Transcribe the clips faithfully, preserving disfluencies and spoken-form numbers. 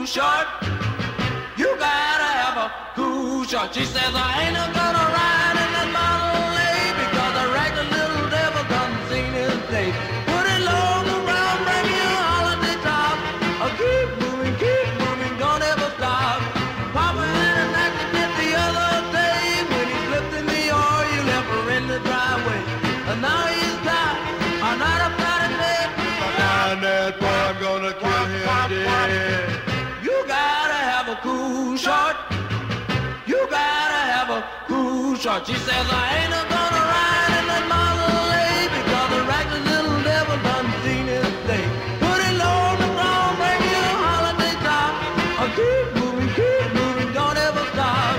short. You gotta have a cool short. She says I ain't gonna ride in that Model A because I ragged a little devil done seen his day. Put it low around, bring you a holiday top. I'll keep moving, keep moving, don't ever stop. Papa had an accident the other day when he slipped in the oil. You left her in the driveway, and now he's got another Friday night. Behind that boy, I'm gonna kill him dead. You gotta have a cool short. You gotta have a cool short. She says I ain't gonna ride in that Model A because the ragged little devil done seen his day. Put it low on the ground, bring you a holiday top. I'll keep moving, keep moving, don't ever stop.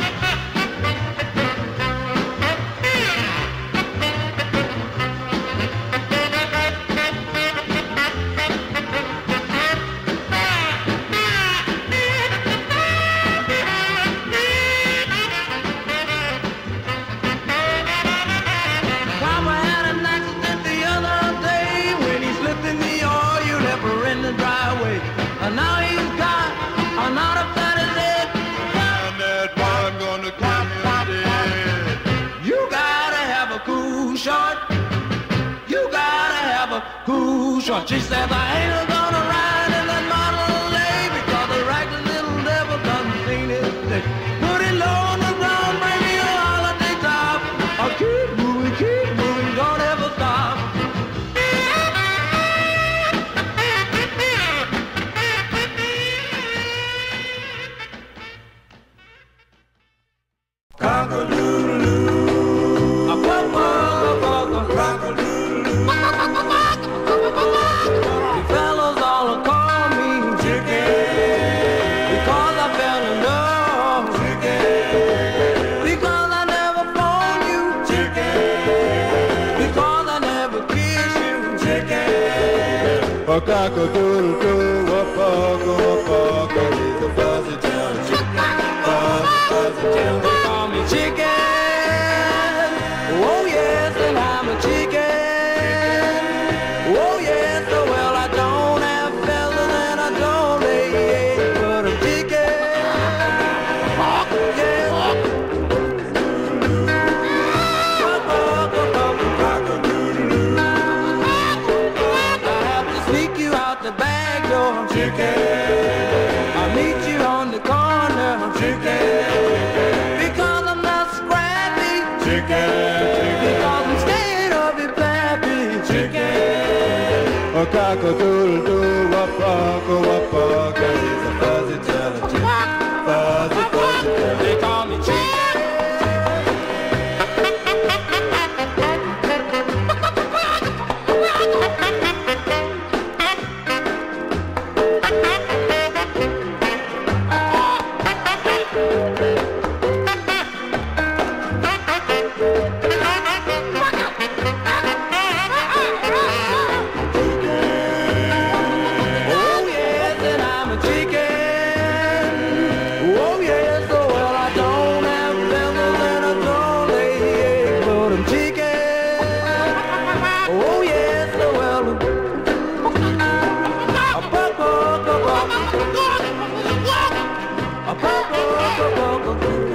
And now he's got another fat his head. Behind that boy, I'm gonna kill him dead. You gotta have a cool short. You gotta have a cool short. She says I ain't gonna ride in that Model A because the ragged little devil done seen his day. Put it low on the ground, bring me a holiday top. I'll keep moving, keep moving, don't ever stop. A cock-a-doodle-doo, whoop-a-go-whoop-a-go, he's a fuzzy tail chicken, fuzzy, fuzzy tail. They call me chicken. Oh yes, and I'm a chicken. Oh yes, so well I don't have feathers and I don't lay eggs, but I'm chicken. Yes. Sneak you out the back door, chicken. I'll meet you on the corner, chicken. Because I'm not scrappy, Chicken, because I'm scared of your pappy, chicken. a cock-a-doodle-doo, whoop-a-go-whoop-a-go, he's a fuzzy tail chicken, fuzzy, fuzzy tail. They call me chicken. A